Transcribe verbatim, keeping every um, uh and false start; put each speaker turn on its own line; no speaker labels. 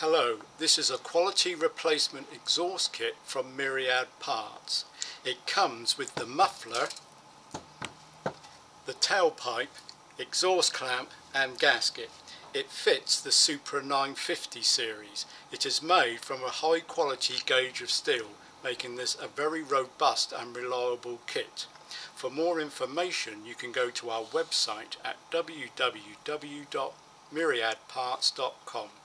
Hello, this is a quality replacement exhaust kit from Myriad Parts. It comes with the muffler, the tailpipe, exhaust clamp and gasket. It fits the Supra nine fifty series. It is made from a high quality gauge of steel, making this a very robust and reliable kit. For more information you can go to our website at w w w dot myriad parts dot com.